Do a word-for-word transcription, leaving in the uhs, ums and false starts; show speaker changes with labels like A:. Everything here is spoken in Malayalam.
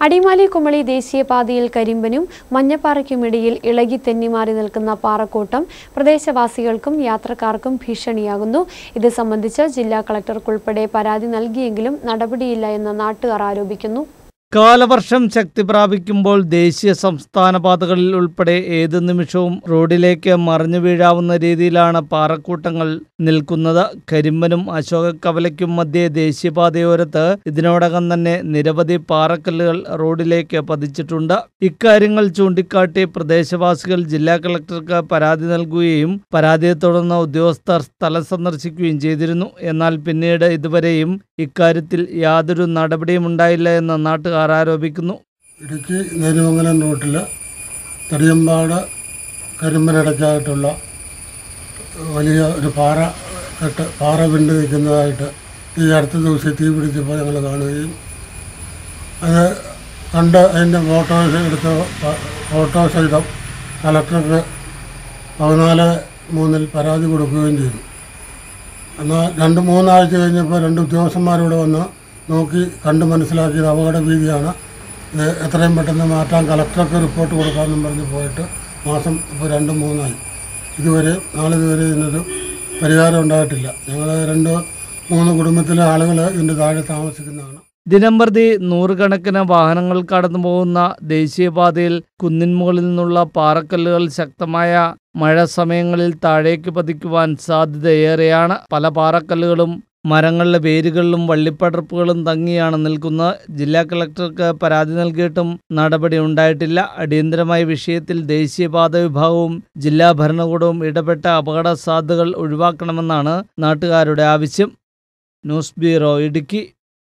A: അടിമാലി കുമളി ദേശീയപാതയിൽ കരിമ്പനും മഞ്ഞപ്പാറയ്ക്കുമിടയിൽ ഇളകി തെന്നിമാറി നിൽക്കുന്ന പാറക്കൂട്ടം പ്രദേശവാസികൾക്കും യാത്രക്കാർക്കും ഭീഷണിയാകുന്നു. ഇത് സംബന്ധിച്ച് ജില്ലാ കളക്ടർക്കുൾപ്പെടെ പരാതി നൽകിയെങ്കിലും നടപടിയില്ല എന്ന് നാട്ടുകാർ ആരോപിക്കുന്നു.
B: കാലവർഷം ശക്തി പ്രാപിക്കുമ്പോൾ ദേശീയ സംസ്ഥാന പാതകളിൽ ഉൾപ്പെടെ ഏതു നിമിഷവും റോഡിലേക്ക് മറിഞ്ഞു വീഴാവുന്ന രീതിയിലാണ് പാറക്കൂട്ടങ്ങൾ നിൽക്കുന്നത്. കരിമ്പനും അശോകക്കവലയ്ക്കും മധ്യേ ദേശീയപാതയോരത്ത് ഇതിനോടകം തന്നെ നിരവധി പാറക്കല്ലുകൾ റോഡിലേക്ക് പതിച്ചിട്ടുണ്ട്. ഇക്കാര്യങ്ങൾ ചൂണ്ടിക്കാട്ടി പ്രദേശവാസികൾ ജില്ലാ കളക്ടർക്ക് പരാതി നൽകുകയും പരാതിയെ തുടർന്ന് ഉദ്യോഗസ്ഥർ സ്ഥലം സന്ദർശിക്കുകയും ചെയ്തിരുന്നു. എന്നാൽ പിന്നീട് ഇതുവരെയും ഇക്കാര്യത്തിൽ യാതൊരു നടപടിയും ഉണ്ടായില്ല എന്ന് നാട്ടുകാർ ആരോപിക്കുന്നു.
C: ഇടുക്കി നേര്യമംഗലം റൂട്ടിൽ തടിയമ്പാട് കരിമ്പനിടയ്ക്കായിട്ടുള്ള വലിയ ഒരു പാറ കെട്ട് പാറ വിണ്ട് നിൽക്കുന്നതായിട്ട് ഈ അടുത്ത ദിവസം തീ പിടിച്ചപ്പോൾ ഞങ്ങൾ കാണുകയും അത് കണ്ട് അതിൻ്റെ ഫോട്ടോസ് എടുത്ത് ഫോട്ടോ സഹിതം കളക്ടർക്ക് പതിനാല് മൂന്നിൽ പരാതി കൊടുക്കുകയും ചെയ്തു. എന്നാൽ രണ്ട് മൂന്നാഴ്ച കഴിഞ്ഞപ്പോൾ രണ്ട് ഉദ്യോഗസ്ഥന്മാരോട് വന്ന് നോക്കി കണ്ട് മനസ്സിലാക്കിയത് അപകട ഭീതിയാണ്, ഇത് എത്രയും പെട്ടെന്ന് മാറ്റാൻ കളക്ടർക്ക് റിപ്പോർട്ട് കൊടുക്കാമെന്നും പറഞ്ഞ് പോയിട്ട് മാസം ഇപ്പോൾ രണ്ട് മൂന്നായി. ഇതുവരെ നാളിതുവരെ ഇതിനൊരു പരിഹാരം ഉണ്ടായിട്ടില്ല. ഞങ്ങൾ രണ്ട് മൂന്ന് കുടുംബത്തിലെ ആളുകൾ ഇതിൻ്റെ താഴെ താമസിക്കുന്നതാണ്.
B: ദിനംപ്രതി നൂറുകണക്കിന് വാഹനങ്ങൾ കടന്നു പോകുന്ന ദേശീയപാതയിൽ കുന്നിൻ മുകളിൽ നിന്നുള്ള പാറക്കല്ലുകൾ ശക്തമായ മഴ സമയങ്ങളിൽ താഴേക്ക് പതിക്കുവാൻ സാധ്യതയേറെയാണ്. പല പാറക്കല്ലുകളും മരങ്ങളുടെ വേരുകളിലും വള്ളിപ്പടർപ്പുകളും തങ്ങിയാണ് നിൽക്കുന്നത്. ജില്ലാ കളക്ടർക്ക് പരാതി നൽകിയിട്ടും നടപടി ഉണ്ടായിട്ടില്ല. അടിയന്തരമായ വിഷയത്തിൽ ദേശീയപാത വിഭാഗവും ജില്ലാ ഭരണകൂടവും ഇടപെട്ട അപകട സാധ്യതകൾ ഒഴിവാക്കണമെന്നാണ് നാട്ടുകാരുടെ ആവശ്യം. News bureau, Idukki.